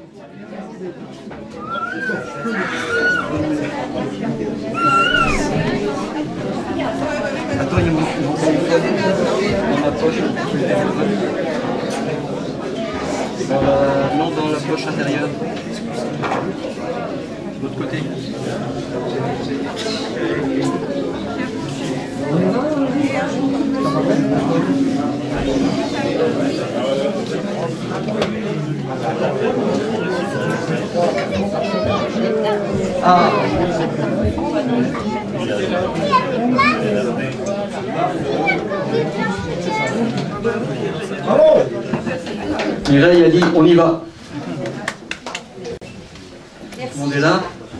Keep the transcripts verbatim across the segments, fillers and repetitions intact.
Attends, il y a mon dans ma poche. Euh, non, dans la poche intérieure. De l'autre côté. Ah. Mireille a dit on y va. Tout le monde est là.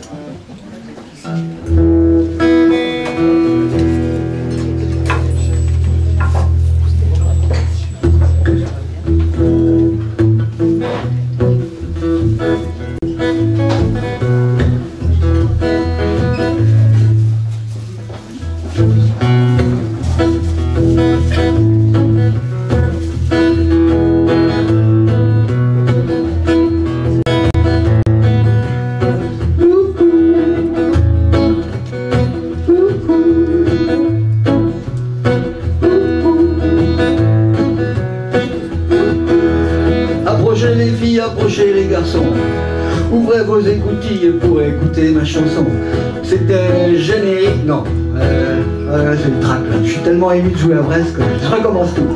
Approchez les garçons, ouvrez vos écoutilles pour écouter ma chanson. C'était générique, non, euh, euh, c'est une traque là. Je suis tellement ému de jouer à Brest que je recommence tout.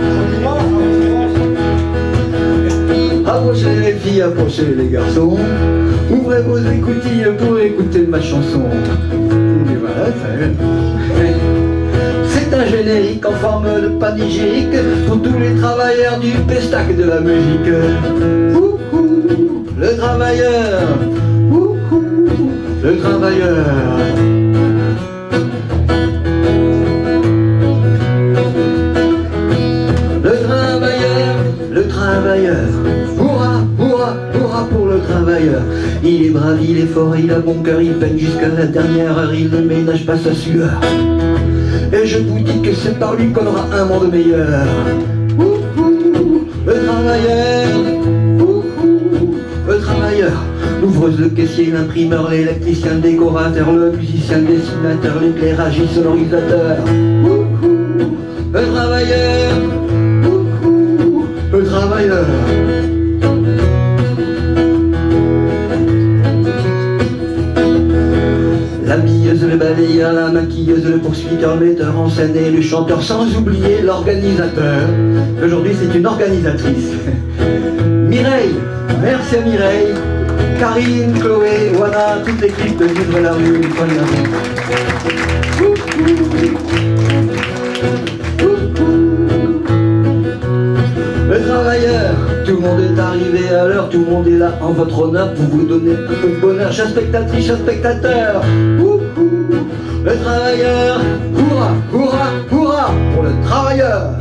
Approchez les filles, approchez les garçons, ouvrez vos écoutilles pour écouter ma chanson. Et voilà, c'est un générique en forme de panégyrique pour tous les travailleurs du pestac de la musique. Le travailleur, ouh, ouh, le travailleur. Le travailleur, le travailleur. Hurrah, hurrah, hurrah pour le travailleur. Il est brave, il est fort, il a bon cœur, il peine jusqu'à la dernière heure, il ne ménage pas sa sueur. Et je vous dis que c'est par lui qu'on aura un monde meilleur. Ouh, ouh, le travailleur. Le travailleur, l'ouvreuse, le caissier, l'imprimeur, l'électricien, le décorateur, le musicien, le dessinateur, l'éclairagiste, sonorisateur. Le travailleur, le travailleur. La billeuse, le balayeur, la maquilleuse, le poursuiveur, le metteur en scène et le chanteur, sans oublier l'organisateur. Aujourd'hui, c'est une organisatrice. Mireille. Merci à Mireille, Karine, Chloé, Wana, toute l'équipe de Vivre la rue, une fois de Le travailleur, tout le monde est arrivé à l'heure, tout le monde est là en votre honneur pour vous donner un peu de bonheur, chers spectatrices, chers spectateurs. Le travailleur, hurrah, hurrah, hurrah pour le travailleur.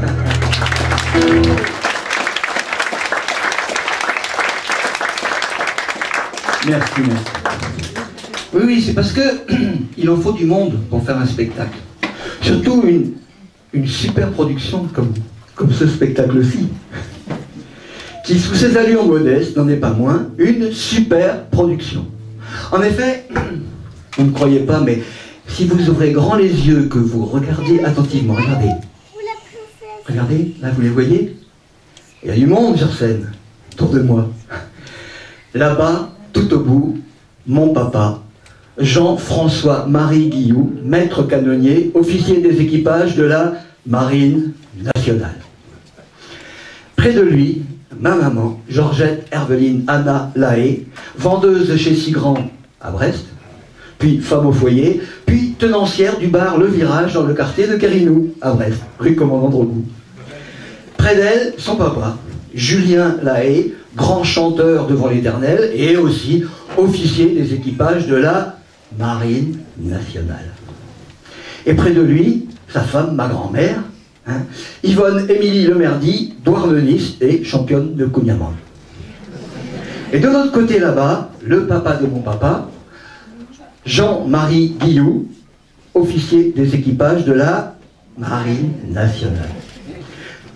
Merci, merci. Oui, oui, c'est parce que il en faut du monde pour faire un spectacle. Surtout une, une super production comme, comme ce spectacle-ci, qui sous ses allures modestes n'en est pas moins une super production. En effet, vous ne croyez pas, mais si vous ouvrez grand les yeux, que vous regardez attentivement, regardez. Regardez, là vous les voyez? Il y a du monde sur scène, autour de moi. Là-bas, tout au bout, mon papa, Jean-François-Marie Guillou, maître canonnier, officier des équipages de la Marine nationale. Près de lui, ma maman, Georgette Herveline Anna Lahaye, vendeuse chez Sigrand à Brest, puis femme au foyer, puis tenancière du bar Le Virage dans le quartier de Kérinou, à Brest, rue Commandant Drogout. Près d'elle, son papa, Julien Lahaye, grand chanteur devant l'Éternel et aussi officier des équipages de la Marine nationale. Et près de lui, sa femme, ma grand-mère, hein, Yvonne Émilie Lemerdy, douarneniste et championne de Kouign-Amann. Et de l'autre côté là-bas, le papa de mon papa, Jean-Marie Guillou, officier des équipages de la Marine nationale.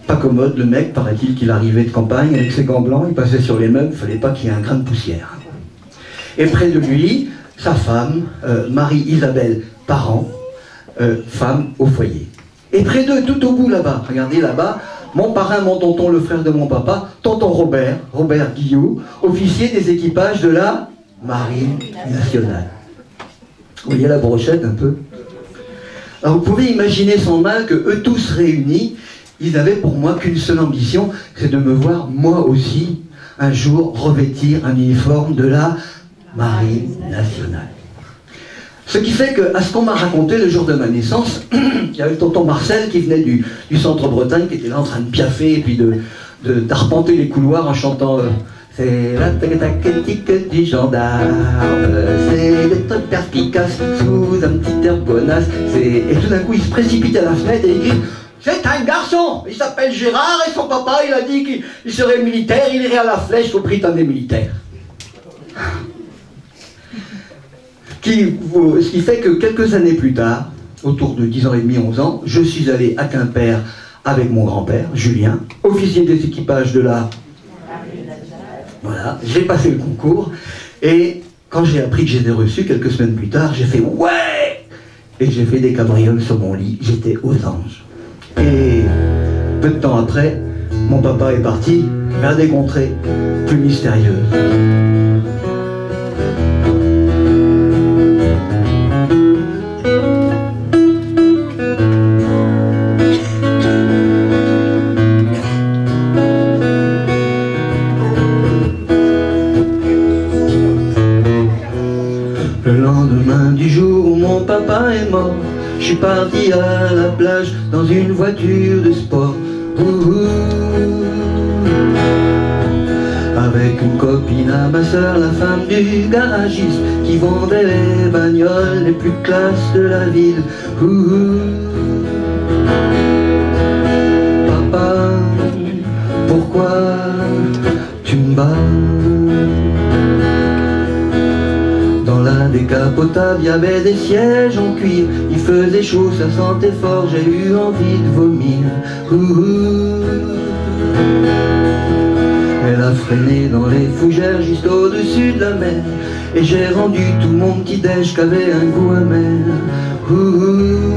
Pas commode, le mec, paraît-il qu'il arrivait de campagne avec ses gants blancs, il passait sur les meubles, il ne fallait pas qu'il y ait un grain de poussière. Et près de lui, sa femme, euh, Marie-Isabelle Parent, euh, femme au foyer. Et près d'eux, tout au bout là-bas, regardez là-bas, mon parrain, mon tonton, le frère de mon papa, tonton Robert, Robert Guillot, officier des équipages de la Marine nationale. Vous voyez la brochette un peu? Alors vous pouvez imaginer sans mal que eux tous réunis, ils n'avaient pour moi qu'une seule ambition, c'est de me voir moi aussi un jour revêtir un uniforme de la Marine nationale. Ce qui fait qu'à ce qu'on m'a raconté le jour de ma naissance, il y avait le tonton Marcel qui venait du, du centre-Bretagne, qui était là en train de piaffer et puis de, de, d'arpenter les couloirs en chantant euh, c'est la tactique du gendarme, c'est des trucs perspicaces sous un petit air bonasse. Et tout d'un coup il se précipite à la fenêtre et il dit c'est un garçon, il s'appelle Gérard et son papa il a dit qu'il serait militaire, il irait à la flèche au Britannique militaire. Qui, ce qui fait que quelques années plus tard, autour de dix ans et demi, onze ans, je suis allé à Quimper avec mon grand-père, Julien, officier des équipages de la... Voilà, j'ai passé le concours, et quand j'ai appris que j'étais reçu, quelques semaines plus tard, j'ai fait « Ouais !» Et j'ai fait des cabrioles sur mon lit, j'étais aux anges. Et peu de temps après, mon papa est parti vers des contrées plus mystérieuses. Le lendemain du jour où mon papa est mort, je suis parti à la plage dans une voiture de sport. Ouh, avec une copine à ma soeur, la femme du garagiste, qui vendait les bagnoles les plus classes de la ville. Ouh, papa, pourquoi tu me bats? Dans la décapotable, il y avait des sièges en cuir. Il faisait chaud, ça sentait fort, j'ai eu envie de vomir. Ouh. Elle a freiné dans les fougères juste au-dessus de la mer, et j'ai rendu tout mon petit déj qu'avait un goût amer. Ouh.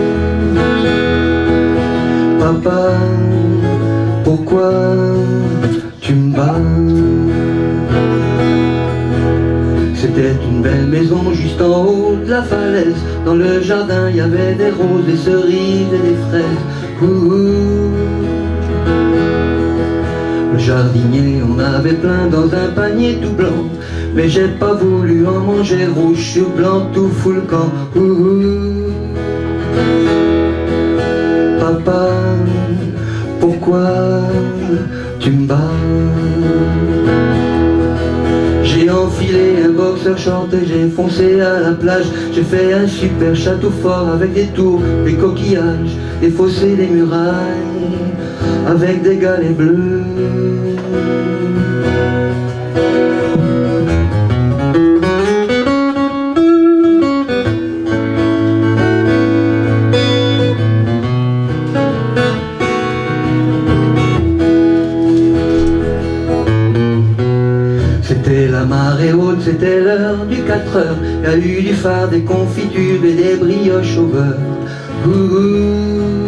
Papa, pourquoi tu me bats? C'était une belle maison juste en haut de la falaise. Dans le jardin il y avait des roses, des cerises et des fraises. Ouh. Le jardinier en avait plein dans un panier tout blanc, mais j'ai pas voulu en manger, rouge sur blanc tout fout le camp. Ouh. Papa, pourquoi tu me bats? J'ai enfilé un boxer short et j'ai foncé à la plage. J'ai fait un super château fort avec des tours, des coquillages, des fossés, des murailles, avec des galets bleus. C'était la marée haute, c'était l'heure du quatre heures. Il y a eu du phare, des confitures et des brioches au beurre. Ouh.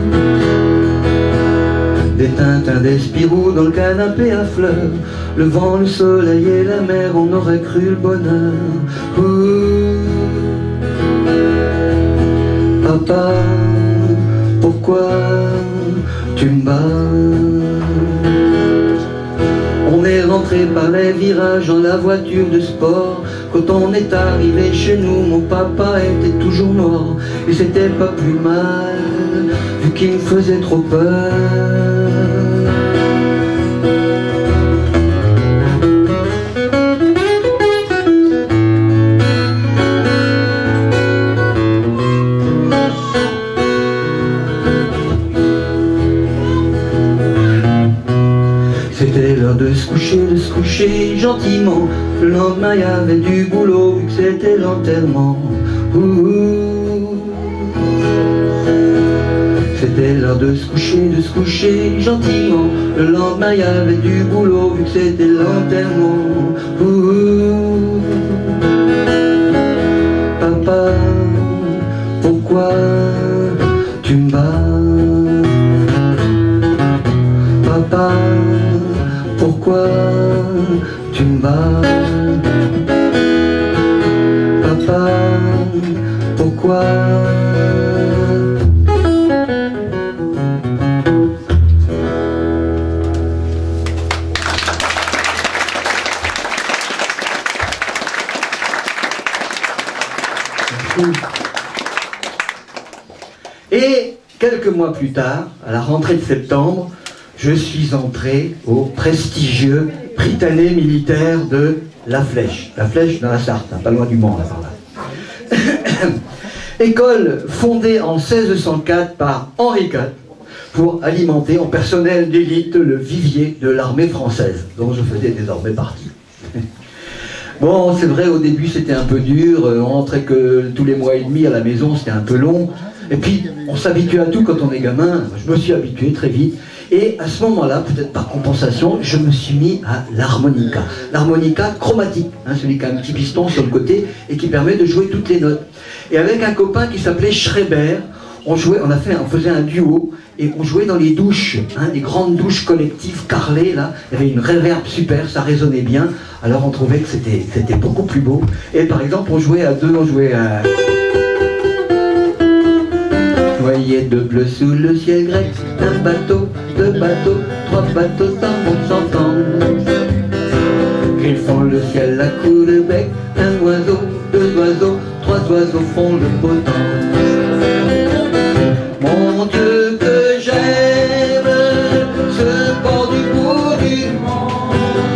Des Tintins, des Spirou dans le canapé à fleurs. Le vent, le soleil et la mer, on aurait cru le bonheur. Ouh. Papa, pourquoi tu me bats? On est rentré par les virages dans la voiture de sport. Quand on est arrivé chez nous, mon papa était toujours mort. Et c'était pas plus mal, vu qu'il me faisait trop peur. C'était l'heure de se coucher, de se coucher gentiment. Le lendemain il y avait du boulot vu que c'était l'enterrement. C'était c'était l'heure de se coucher, de se coucher gentiment. Le lendemain, il y avait du boulot, vu que c'était l'enterrement. Ouh, papa, pourquoi tu me bats? Papa, pourquoi tu me bats? Papa, pourquoi? Et quelques mois plus tard, à la rentrée de septembre, je suis entré au prestigieux Prytanée militaire de La Flèche. La Flèche dans la Sarthe, hein, pas loin du Mans, là, par là. École fondée en seize cent quatre par Henri quatre pour alimenter en personnel d'élite le vivier de l'armée française, dont je faisais désormais partie. Bon, c'est vrai, au début c'était un peu dur, on rentrait que tous les mois et demi à la maison, c'était un peu long. Et puis, on s'habitue à tout quand on est gamin. Je me suis habitué très vite. Et à ce moment-là, peut-être par compensation, je me suis mis à l'harmonica. L'harmonica chromatique, hein, celui qui a un petit piston sur le côté et qui permet de jouer toutes les notes. Et avec un copain qui s'appelait Schreiber, on jouait, on a fait, on faisait un duo et on jouait dans les douches, hein, les grandes douches collectives carrelées là. Il y avait une réverb super, ça résonnait bien. Alors on trouvait que c'était, c'était beaucoup plus beau. Et par exemple, on jouait à deux, on jouait à... Voyez de bleu sous le ciel grec, un bateau, deux bateaux, trois bateaux sans vont s'entendre. Griffons le ciel à coups de bec, un oiseau, deux oiseaux, trois oiseaux font le beau temps. Mon Dieu que j'aime ce port du bout du monde,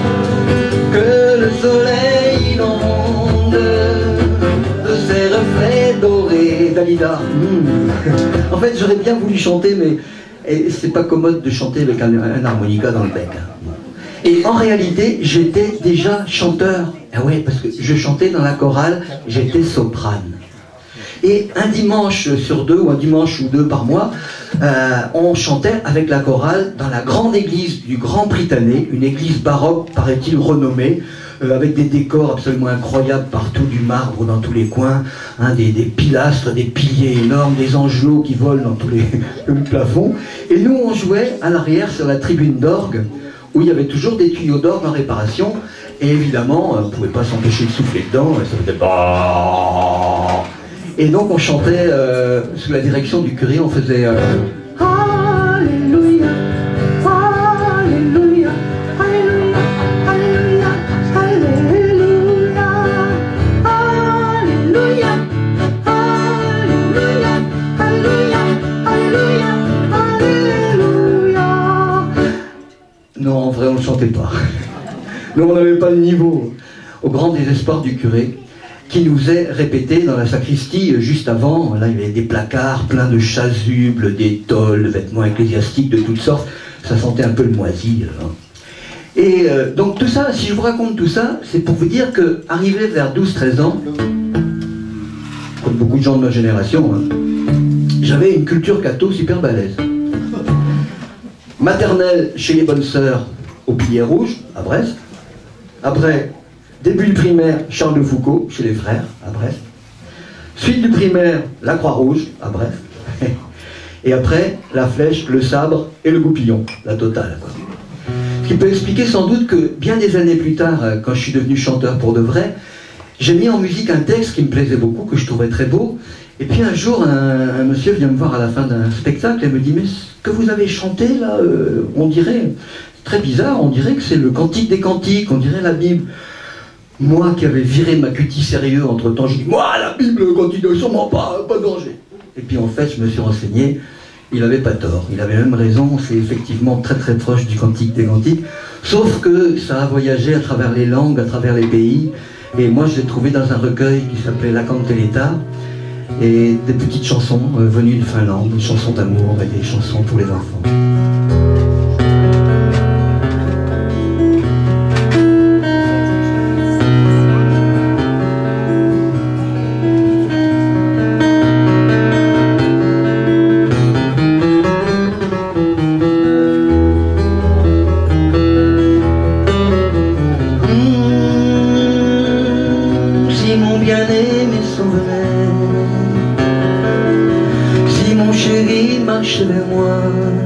que le soleil inonde de ses reflets dorés. Dalida. Mmh. En fait, j'aurais bien voulu chanter, mais c'est pas commode de chanter avec un, un harmonica dans le bec. Et en réalité, j'étais déjà chanteur. Ah ouais, parce que je chantais dans la chorale, j'étais soprane. Et un dimanche sur deux, ou un dimanche ou deux par mois, euh, on chantait avec la chorale dans la grande église du Grand Prytanée, une église baroque, paraît-il, renommée, euh, avec des décors absolument incroyables partout, du marbre dans tous les coins, hein, des, des pilastres, des piliers énormes, des angelots qui volent dans tous les, les plafonds. Et nous, on jouait à l'arrière sur la tribune d'orgue, où il y avait toujours des tuyaux d'orgue en réparation, et évidemment, on ne pouvait pas s'empêcher de souffler dedans, ça faisait bah. Et donc on chantait euh, sous la direction du curé, on faisait euh, Alléluia, Alléluia, Alléluia, Alléluia, Alléluia, Alléluia, Alléluia, Alléluia, Alléluia. Non, en vrai on ne chantait pas. Nous on n'avait pas le niveau, au grand désespoir du curé, qui nous est répété dans la sacristie juste avant. Là, il y avait des placards pleins de chasubles, d'étoles, de vêtements ecclésiastiques de toutes sortes. Ça sentait un peu le moisi. Hein. Et euh, donc tout ça, si je vous raconte tout ça, c'est pour vous dire que, arrivé vers douze treize ans, comme beaucoup de gens de ma génération, hein, j'avais une culture catho super balèze. Maternelle chez les bonnes sœurs au Pilier Rouge, à Brest. Après, début du primaire, Charles de Foucault, chez les frères, à Brest. Suite du primaire, la Croix-Rouge, à Brest. Et après, la flèche, le sabre et le goupillon, la totale. Quoi. Ce qui peut expliquer sans doute que, bien des années plus tard, quand je suis devenu chanteur pour de vrai, j'ai mis en musique un texte qui me plaisait beaucoup, que je trouvais très beau. Et puis un jour, un, un monsieur vient me voir à la fin d'un spectacle et me dit « Mais ce que vous avez chanté, là, euh, on dirait, très bizarre, on dirait que c'est le Cantique des Cantiques, on dirait la Bible. » Moi qui avais viré ma cutie sérieux entre-temps, j'ai dit « Moi, la Bible, quand il ne sûrement pas, pas de danger. » Et puis en fait, je me suis renseigné, il n'avait pas tort, il avait même raison, c'est effectivement très très proche du Cantique des Cantiques, sauf que ça a voyagé à travers les langues, à travers les pays, et moi je l'ai trouvé dans un recueil qui s'appelait La Canteletta, et des petites chansons euh, venues de Finlande, des chansons d'amour et des chansons pour les enfants. chérie marche vers moi.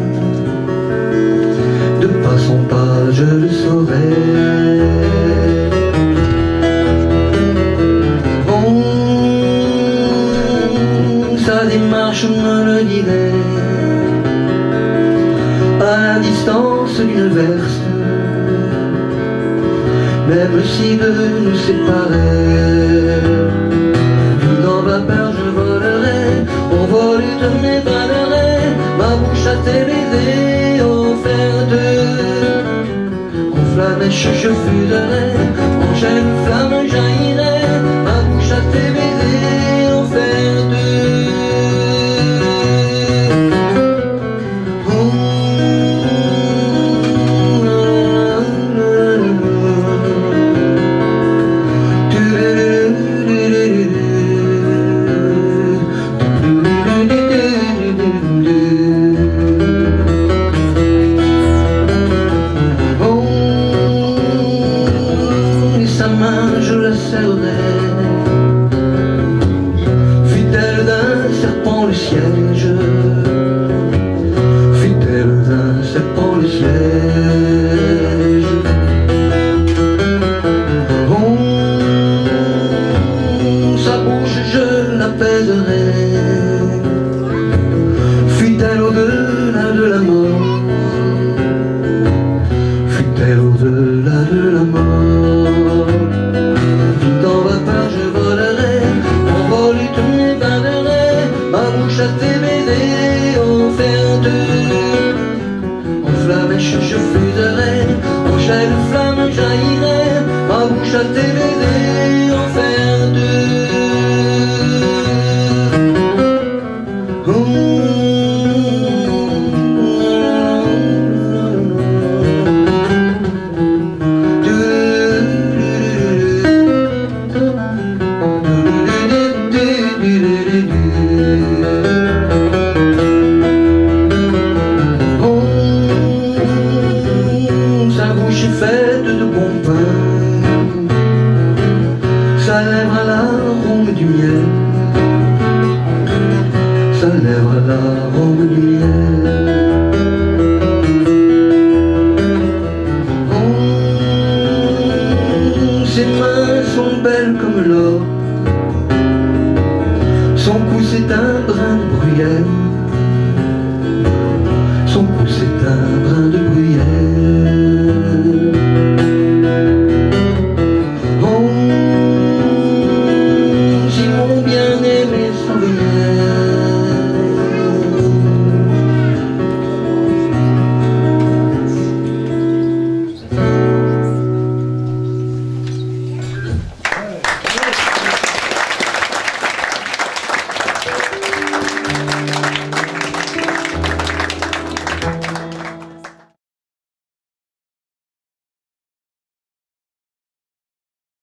De pas son pas, je le saurais. Oh, sa démarche me le dirait. À la distance d'une verse, même si de nous séparer. Dans ma peur je volerai, au vol de mes balerai, ma bouche à tes baisers offerte. En flamèche je fuserai, en gel flamme jaillirai, ma bouche à tes baisers offerte. Je la serrerai, fut-elle d'un serpent le siège, fut-elle d'un serpent le siège. Oh, sa bouche je l'apaiserai, fut-elle au-delà de la mort, fut-elle au-delà de la mort. À tes baisers offerte, en flamèche je fuserai, en chaîne flamme jaillirai, ma bouche à tes baisers offerte. Oh, faite de bon pain, sa lèvre à l'arôme du miel, sa lèvre à l'arôme du miel. Oh, ses mains sont belles comme l'or, son cou c'est un brin de bruyère, son cou c'est un brin